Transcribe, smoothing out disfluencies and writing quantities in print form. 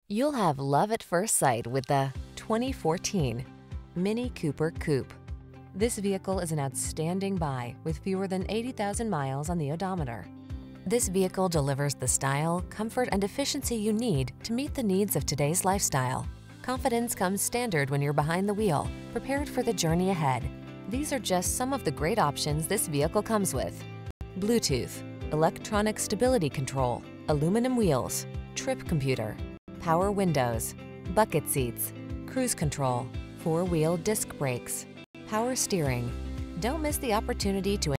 You'll have love at first sight with the 2014 Mini Cooper Coupe. This vehicle is an outstanding buy with fewer than 80,000 miles on the odometer. This vehicle delivers the style, comfort, and efficiency you need to meet the needs of today's lifestyle. Confidence comes standard when you're behind the wheel, prepared for the journey ahead. These are just some of the great options this vehicle comes with: Bluetooth, electronic stability control, aluminum wheels, trip computer, power windows, bucket seats, cruise control, four-wheel disc brakes, power steering. Don't miss the opportunity to